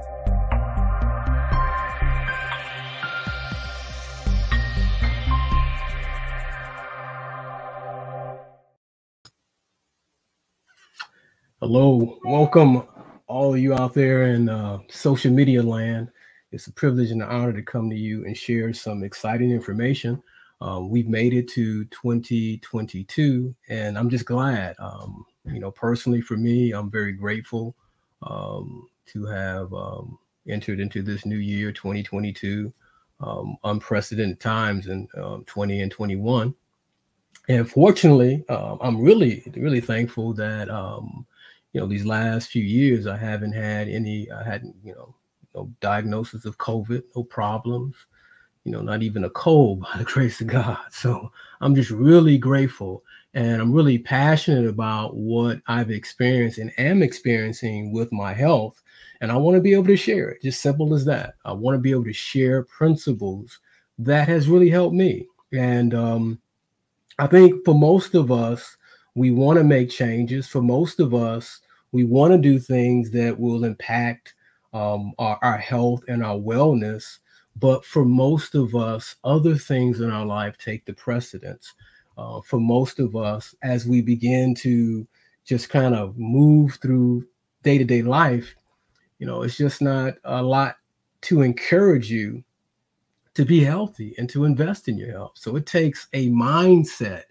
Hello, welcome all of you out there in social media land. It's a privilege and an honor to come to you and share some exciting information. We've made it to 2022, and I'm just glad. Personally for me, I'm very grateful to have entered into this new year, 2022, unprecedented times in 20 and 21. And fortunately, I'm really, really thankful that these last few years I haven't had I hadn't, no diagnosis of COVID, no problems, not even a cold by the grace of God. So I'm just really grateful, and I'm really passionate about what I've experienced and am experiencing with my health. And I want to be able to share it, just simple as that. I want to be able to share principles that has really helped me. And I think for most of us, we want to make changes. For most of us, we want to do things that will impact our health and our wellness. But for most of us, other things in our life take the precedence. For most of us, as we begin to just kind of move through day-to-day life, it's just not a lot to encourage you to be healthy and to invest in your health. So it takes a mindset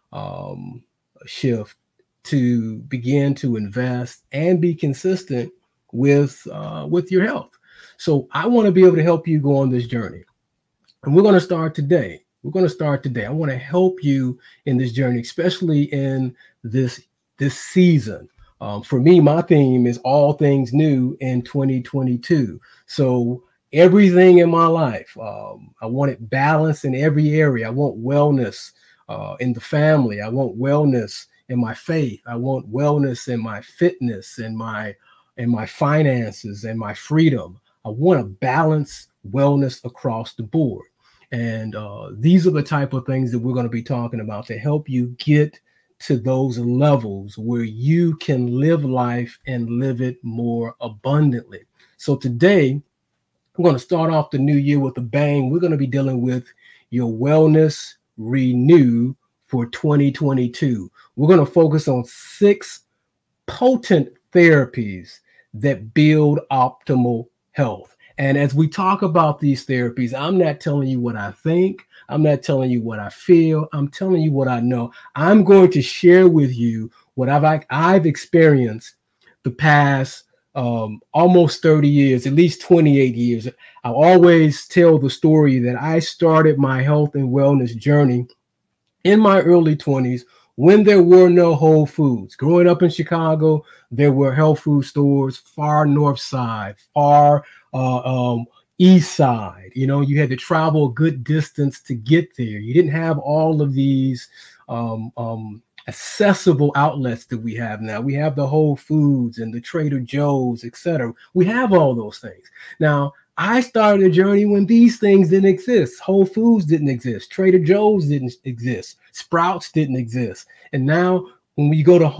shift to begin to invest and be consistent with your health. So I want to be able to help you go on this journey. And we're going to start today. I want to help you in this journey, especially in this season. For me, my theme is all things new in 2022. So everything in my life, I want it balanced in every area. I want wellness in the family. I want wellness in my faith. I want wellness in my fitness and my finances and my freedom. I want to balance wellness across the board. And these are the type of things that we're going to be talking about to help you get to those levels where you can live life and live it more abundantly. So today, we're going to start off the new year with a bang. We're going to be dealing with your wellness renew for 2022. We're going to focus on 6 potent therapies that build optimal health. And as we talk about these therapies, I'm not telling you what I think. I'm not telling you what I feel. I'm telling you what I know. I'm going to share with you what I've experienced the past almost 30 years, at least 28 years. I always tell the story that I started my health and wellness journey in my early 20s when there were no Whole Foods. Growing up in Chicago, there were health food stores far north side, far east side. You had to travel a good distance to get there. You didn't have all of these accessible outlets that we have now. We have the Whole Foods and the Trader Joe's, etc. We have all those things. Now, I started a journey when these things didn't exist. Whole Foods didn't exist. Trader Joe's didn't exist. Sprouts didn't exist. And now when you go to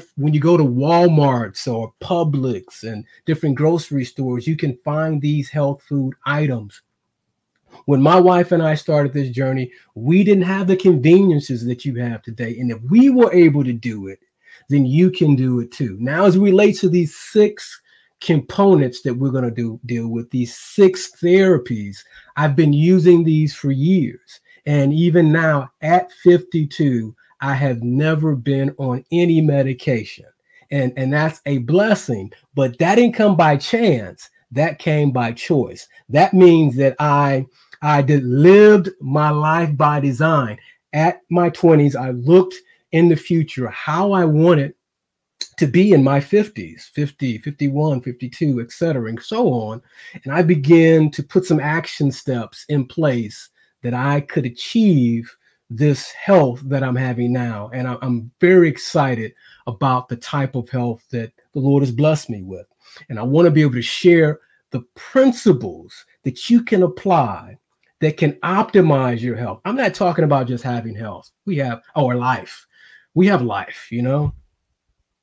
Walmart's or Publix and different grocery stores, you can find these health food items. When my wife and I started this journey, we didn't have the conveniences that you have today. And if we were able to do it, then you can do it too. Now, as it relates to these 6 components that we're going to deal with, these 6 therapies, I've been using these for years. And even now at 52, I have never been on any medication. And that's a blessing, but that didn't come by chance. That came by choice. That means that I lived my life by design. At my 20s, I looked in the future how I wanted to be in my 50s, 50, 51, 52, etc., and so on. And I began to put some action steps in place that I could achieve this health that I'm having now. And I'm very excited about the type of health that the Lord has blessed me with. And I want to be able to share the principles that you can apply that can optimize your health. I'm not talking about just having health. We have our life. We have life,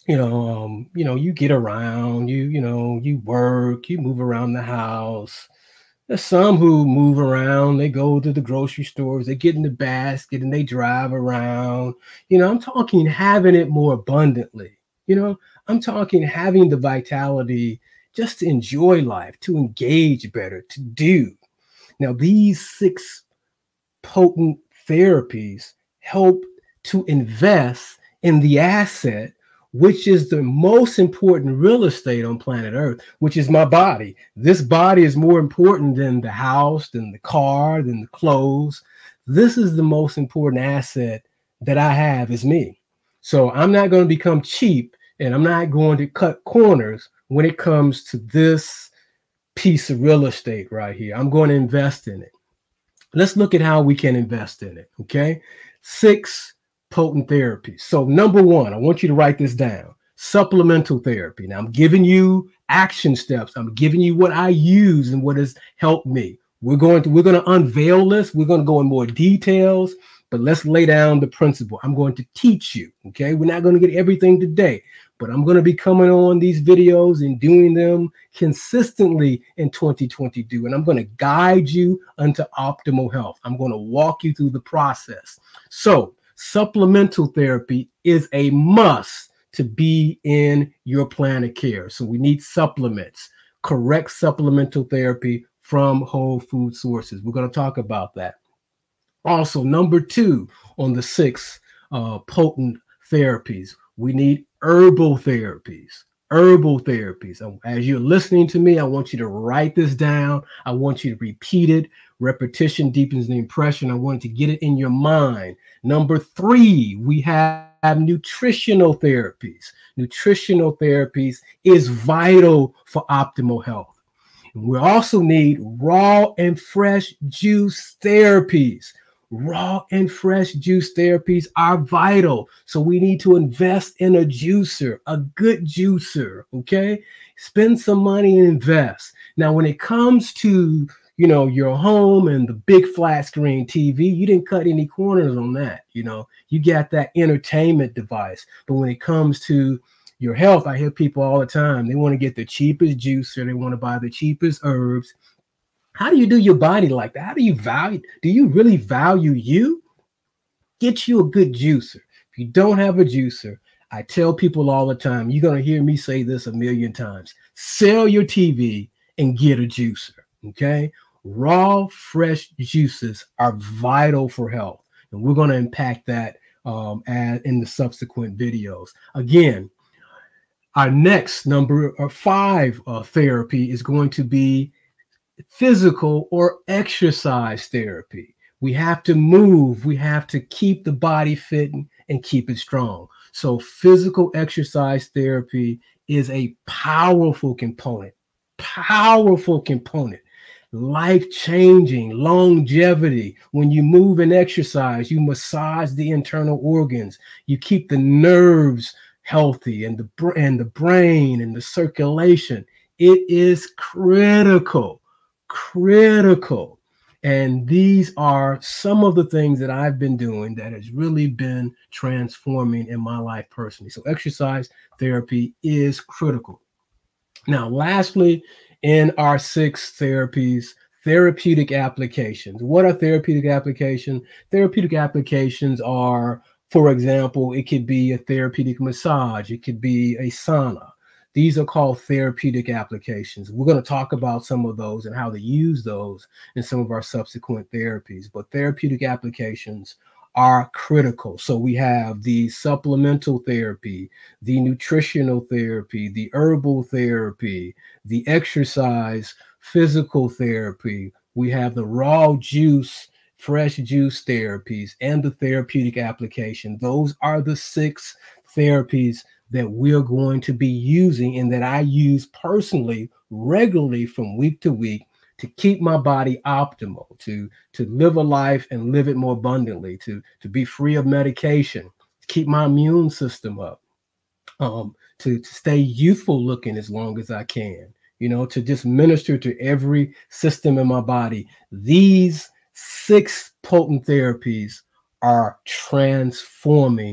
You get around, you work, you move around the house. There's some who move around, they go to the grocery stores, they get in the basket and they drive around. I'm talking having it more abundantly. I'm talking having the vitality just to enjoy life, to engage better, to do. Now, these 6 potent therapies help to invest in the asset, which is the most important real estate on planet Earth, which is my body. This body is more important than the house, than the car, than the clothes. This is the most important asset that I have, is me. So I'm not going to become cheap, and I'm not going to cut corners when it comes to this piece of real estate right here. I'm going to invest in it. Let's look at how we can invest in it. Okay. 6 potent therapies. So number 1, I want you to write this down: supplemental therapy. Now I'm giving you action steps. I'm giving you what I use and what has helped me. We're going to unveil this. We're going to go in more details, but let's lay down the principle. I'm going to teach you. Okay. We're not going to get everything today, but I'm going to be coming on these videos and doing them consistently in 2022. And I'm going to guide you unto optimal health. I'm going to walk you through the process. So supplemental therapy is a must to be in your plan of care. So we need supplements, correct supplemental therapy from whole food sources. We're going to talk about that. Also, number 2 on the 6 potent therapies, we need herbal therapies. Herbal therapies. As you're listening to me, I want you to write this down. I want you to repeat it. Repetition deepens the impression. I want you to get it in your mind. Number 3, we have nutritional therapies. Nutritional therapies is vital for optimal health. We also need raw and fresh juice therapies. Raw and fresh juice therapies are vital. So we need to invest in a juicer, a good juicer, okay? Spend some money and invest. Now, when it comes to, your home and the big flat screen TV, you didn't cut any corners on that. You got that entertainment device. But when it comes to your health, I hear people all the time, they want to get the cheapest juicer, they want to buy the cheapest herbs. How do you do your body like that? How do you value? Do you really value you? Get you a good juicer. If you don't have a juicer, I tell people all the time, you're going to hear me say this a million times: sell your TV and get a juicer. Okay. Raw, fresh juices are vital for health. And we're going to unpack that in the subsequent videos. Again, our next number 5 therapy is going to be physical or exercise therapy. We have to move. We have to keep the body fit and keep it strong. So physical exercise therapy is a powerful component, life-changing, longevity. When you move and exercise, you massage the internal organs. You keep the nerves healthy and the brain and the circulation. It is critical. And these are some of the things that I've been doing that has really been transforming in my life personally. So exercise therapy is critical. Now, lastly, in our 6 therapies, therapeutic applications. What are therapeutic applications? Therapeutic applications are, for example, it could be a therapeutic massage. It could be a sauna. These are called therapeutic applications. We're going to talk about some of those and how to use those in some of our subsequent therapies. But therapeutic applications are critical. So we have the supplemental therapy, the nutritional therapy, the herbal therapy, the exercise, physical therapy. We have the raw juice, fresh juice therapies, and the therapeutic application. Those are the 6 therapies that we're going to be using and that I use personally regularly from week to week to keep my body optimal, to live a life and live it more abundantly, to be free of medication, to keep my immune system up, to stay youthful looking as long as I can, to just minister to every system in my body. These 6 potent therapies are transforming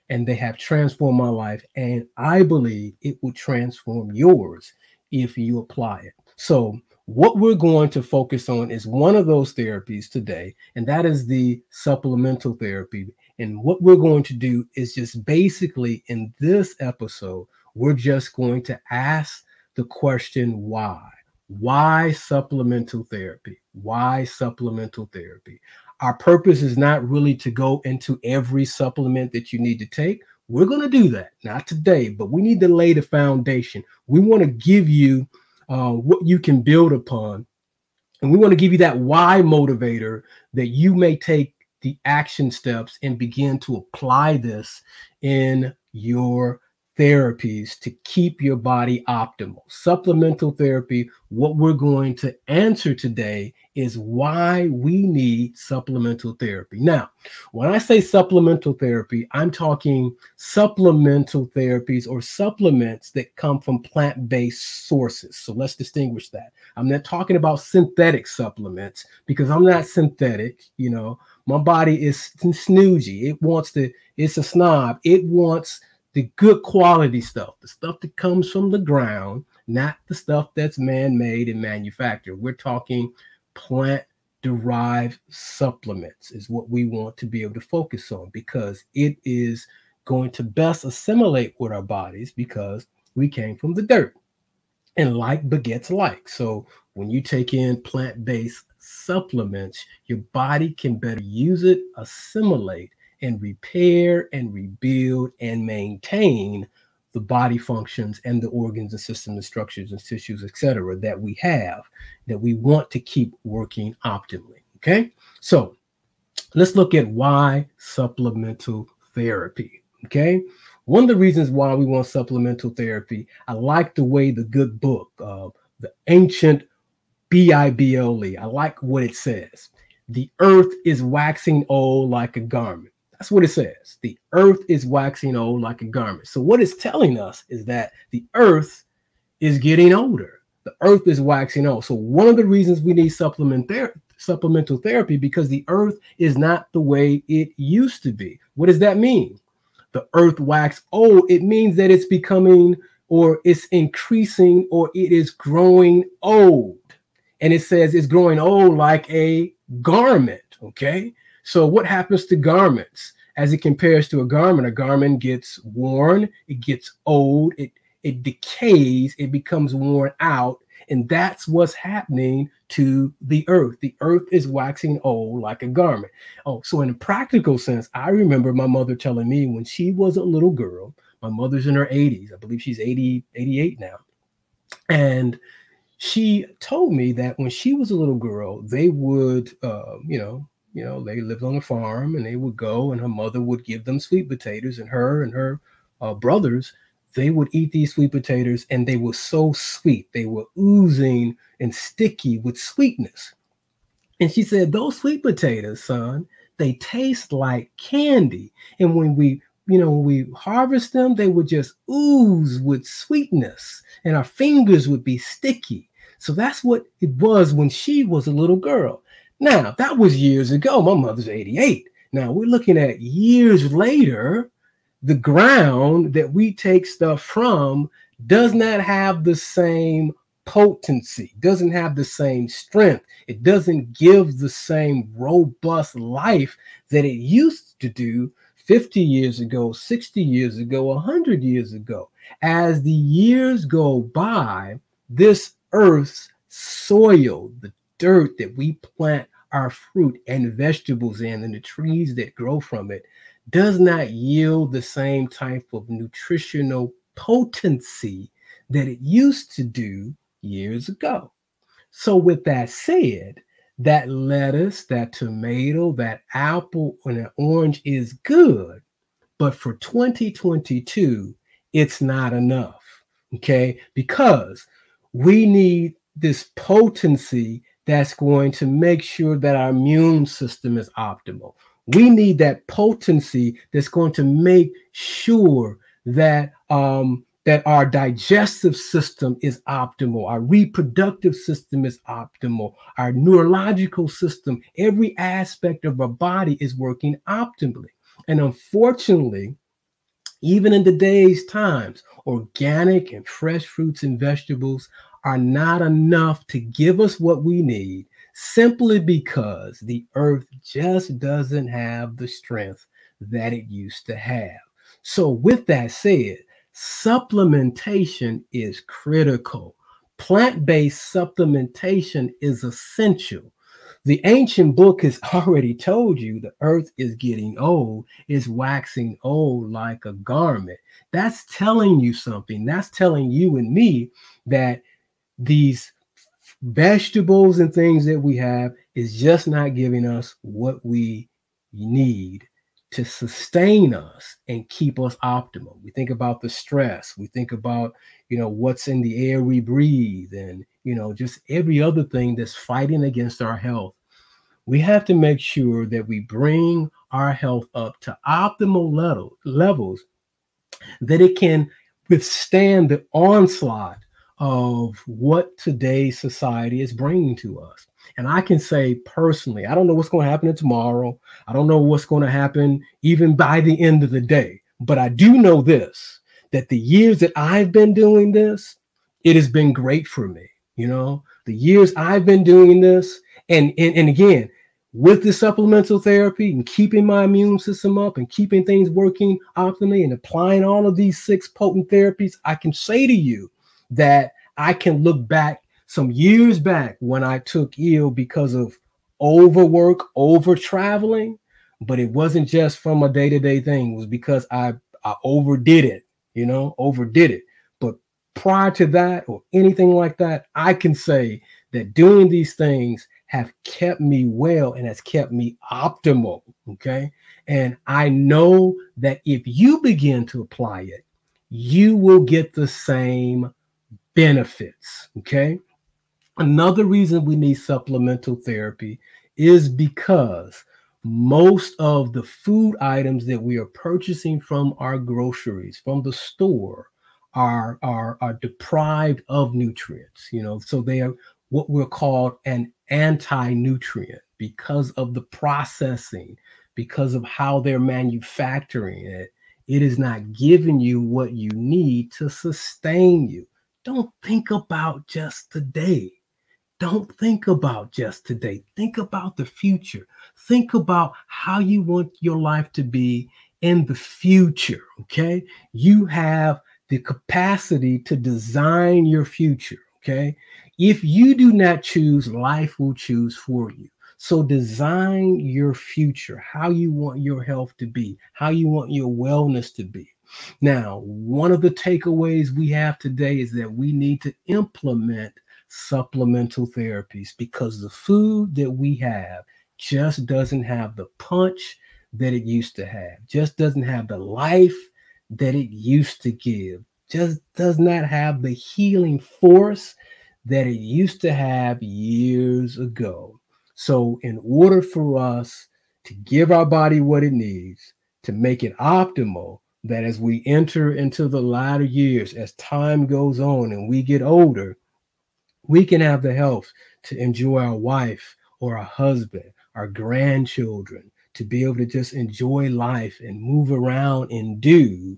and they have transformed my life. And I believe it will transform yours if you apply it. So, what we're going to focus on is one of those therapies today, and that is the supplemental therapy. And what we're going to do is just basically in this episode, we're just going to ask the question why? Why supplemental therapy? Why supplemental therapy? Our purpose is not really to go into every supplement that you need to take. We're going to do that, not today, but we need to lay the foundation. We want to give you what you can build upon. And we want to give you that why motivator that you may take the action steps and begin to apply this in your therapies to keep your body optimal. Supplemental therapy, what we're going to answer today is why we need supplemental therapy. Now, when I say supplemental therapy, I'm talking supplemental therapies or supplements that come from plant-based sources. So let's distinguish that. I'm not talking about synthetic supplements because I'm not synthetic. You know, my body is snoogey. It's a snob. It wants the good quality stuff, the stuff that comes from the ground, not the stuff that's man-made and manufactured. We're talking plant-derived supplements is what we want to be able to focus on because it is going to best assimilate with our bodies because we came from the dirt. And like begets like. So when you take in plant-based supplements, your body can better use it, assimilate, and repair and rebuild and maintain the body functions and the organs and systems and structures and tissues, etc., that we have, that we want to keep working optimally. Okay, so let's look at why supplemental therapy. Okay, one of the reasons why we want supplemental therapy, I like the way the good book, the ancient Bible, I like what it says. The earth is waxing old like a garment. That's what it says. The earth is waxing old like a garment. So what it's telling us is that the earth is getting older. The earth is waxing old. So one of the reasons we need supplemental therapy because the earth is not the way it used to be. What does that mean? The earth wax old. It means that it's becoming or it's increasing or it is growing old. And it says it's growing old like a garment. Okay. So what happens to garments as it compares to a garment? A garment gets worn, it gets old, it decays, it becomes worn out. And that's what's happening to the earth. The earth is waxing old like a garment. Oh, so in a practical sense, I remember my mother telling me when she was a little girl, my mother's in her 80s. I believe she's 88 now. And she told me that when she was a little girl, they would, they lived on a farm and they would go and her mother would give them sweet potatoes and her brothers, they would eat these sweet potatoes and they were so sweet. They were oozing and sticky with sweetness. And she said, those sweet potatoes, son, they taste like candy. And when we harvest them, they would just ooze with sweetness and our fingers would be sticky. So that's what it was when she was a little girl. Now, that was years ago. My mother's 88. Now, we're looking at years later, the ground that we take stuff from does not have the same potency, doesn't have the same strength. It doesn't give the same robust life that it used to do 50 years ago, 60 years ago, 100 years ago. As the years go by, this earth's soil, the dirt that we plant our fruit and vegetables in and the trees that grow from it, does not yield the same type of nutritional potency that it used to do years ago. So with that said, that lettuce, that tomato, that apple, and an orange is good, but for 2022, it's not enough, okay? Because we need this potency that's going to make sure that our immune system is optimal. We need that potency that's going to make sure that that our digestive system is optimal, our reproductive system is optimal, our neurological system, every aspect of our body is working optimally. And unfortunately, Even in today's times, organic and fresh fruits and vegetables are not enough to give us what we need simply because the earth just doesn't have the strength that it used to have. So, with that said, supplementation is critical. Plant based supplementation is essential. The ancient book has already told you the earth is getting old, is waxing old like a garment. That's telling you something. That's telling you and me that these vegetables and things that we have is just not giving us what we need to sustain us and keep us optimal. We think about the stress, we think about, what's in the air we breathe, and just every other thing that's fighting against our health. We have to make sure that we bring our health up to optimal levels, that it can withstand the onslaught of what today's society is bringing to us. And I can say personally, I don't know what's going to happen tomorrow. I don't know what's going to happen even by the end of the day. But I do know this, that the years that I've been doing this, it has been great for me. The years I've been doing this, and again, with the supplemental therapy and keeping my immune system up and keeping things working optimally and applying all of these 6 potent therapies, I can say to you that I can look back some years back when I took ill because of overwork, over traveling, but it wasn't just from a day-to-day thing. It was because I overdid it, overdid it. But prior to that or anything like that, I can say that doing these things have kept me well and has kept me optimal. Okay. And I know that if you begin to apply it, you will get the same benefits. Okay. Another reason we need supplemental therapy is because most of the food items that we are purchasing from our groceries, from the store, are deprived of nutrients, so they are what we're called an anti-nutrient because of the processing, because of how they're manufacturing it. It is not giving you what you need to sustain you. Don't think about just today. Don't think about just today. Think about the future. Think about how you want your life to be in the future, okay? You have the capacity to design your future, okay? If you do not choose, life will choose for you. So design your future, how you want your health to be, how you want your wellness to be. Now, one of the takeaways we have today is that we need to implement supplemental therapies because the food that we have just doesn't have the punch that it used to have, just doesn't have the life that it used to give, just does not have the healing force that it used to have years ago. So in order for us to give our body what it needs, to make it optimal, that as we enter into the latter years, as time goes on and we get older, we can have the health to enjoy our wife or our husband, our grandchildren, to be able to just enjoy life and move around and do.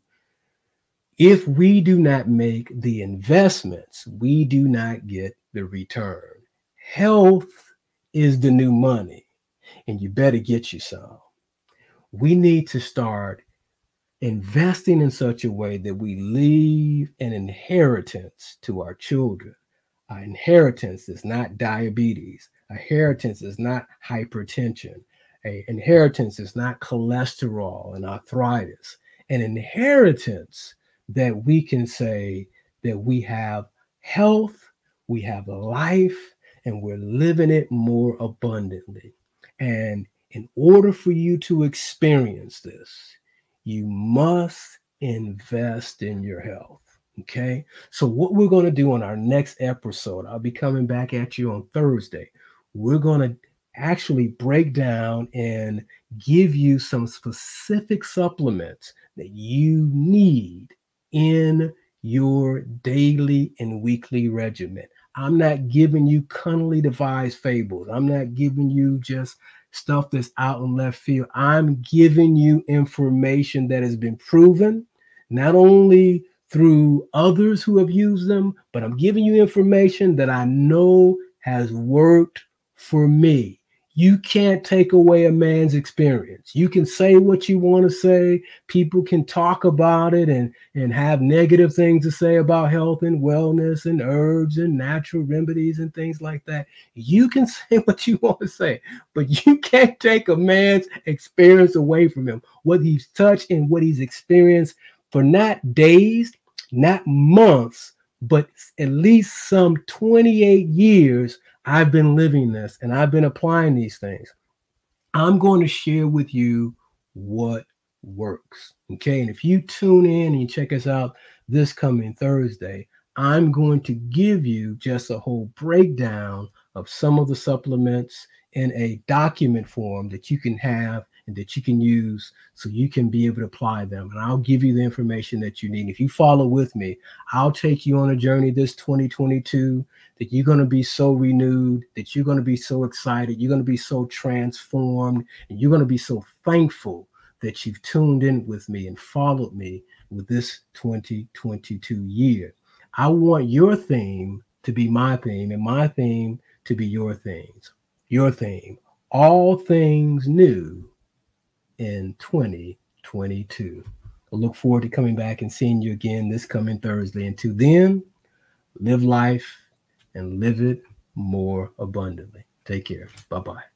If we do not make the investments, we do not get the return. Health is the new money, and you better get you some. We need to start investing in such a way that we leave an inheritance to our children. Our inheritance is not diabetes. Our inheritance is not hypertension. An inheritance is not cholesterol and arthritis. An inheritance that we can say that we have health, we have life, and we're living it more abundantly. And in order for you to experience this, you must invest in your health. Okay. So what we're going to do on our next episode, I'll be coming back at you on Thursday. We're going to actually break down and give you some specific supplements that you need in your daily and weekly regimen. I'm not giving you cunningly devised fables. I'm not giving you just stuff that's out in left field. I'm giving you information that has been proven, not only through others who have used them, but I'm giving you information that I know has worked for me. You can't take away a man's experience. You can say what you want to say. People can talk about it and have negative things to say about health and wellness and herbs and natural remedies and things like that. You can say what you want to say, but you can't take a man's experience away from him, what he's touched and what he's experienced for not days, not months, but at least some 28 years. I've been living this and I've been applying these things. I'm going to share with you what works. Okay. And if you tune in and check us out this coming Thursday, I'm going to give you just a whole breakdown of some of the supplements in a document form that you can have and that you can use so you can be able to apply them. And I'll give you the information that you need. If you follow with me, I'll take you on a journey this 2022 that you're going to be so renewed, that you're going to be so excited, you're going to be so transformed, and you're going to be so thankful that you've tuned in with me and followed me with this 2022 year. I want your theme to be my theme and my theme to be your themes. Your theme, all things new in 2022. I look forward to coming back and seeing you again this coming Thursday. Until then, live life and live it more abundantly. Take care. Bye-bye.